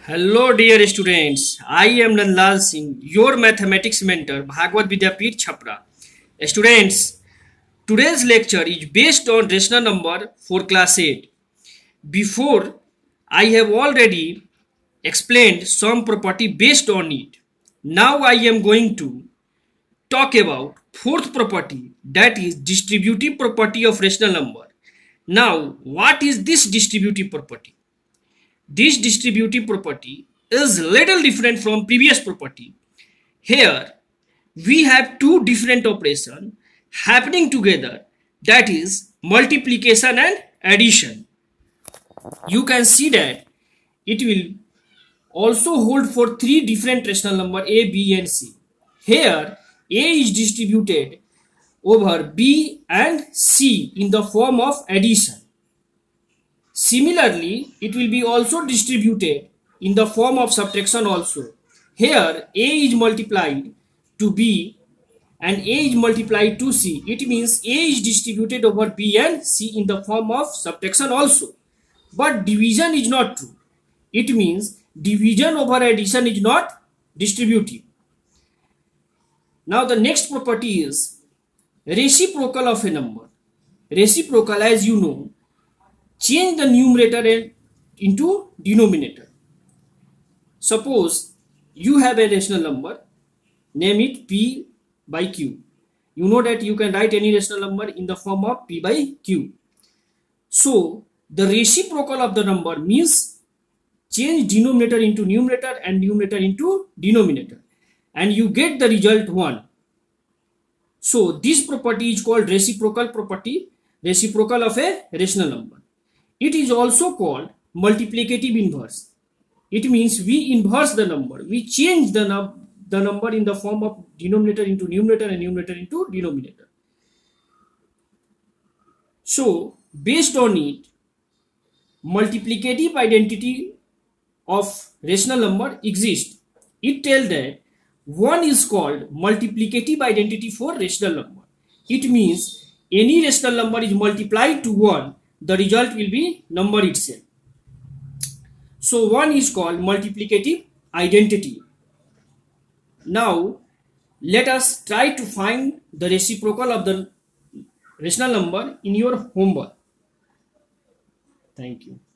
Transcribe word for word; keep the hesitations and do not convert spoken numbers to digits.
Hello dear students, I am Nanlal Singh, your mathematics mentor, Bhagwat Vidyapeeth Chhapra. Students, today's lecture is based on rational number for class eight. Before, I have already explained some property based on it. Now I am going to talk about fourth property, that is distributive property of rational number. Now, what is this distributive property? This distributive property is little different from previous property. Here we have two different operations happening together, that is multiplication and addition. You can see that it will also hold for three different rational number A, B and C. Here A is distributed over B and C in the form of addition. Similarly, it will be also distributed in the form of subtraction also. Here A is multiplied to B and A is multiplied to C. It means A is distributed over B and C in the form of subtraction also. But division is not true. It means division over addition is not distributive. Now the next property is reciprocal of a number. Reciprocal, as you know, change the numerator into denominator. Suppose you have a rational number, name it P by Q. You know that you can write any rational number in the form of P by Q. So the reciprocal of the number means change denominator into numerator and numerator into denominator, and you get the result one. So this property is called reciprocal property, reciprocal of a rational number. It is also called multiplicative inverse. It means we inverse the number. We change the, num the number in the form of denominator into numerator and numerator into denominator. So, based on it, multiplicative identity of rational number exists. It tells that one is called multiplicative identity for rational number. It means any rational number is multiplied to one, the result will be number itself. So one is called multiplicative identity. Now let us try to find the reciprocal of the rational number in your homework. Thank you.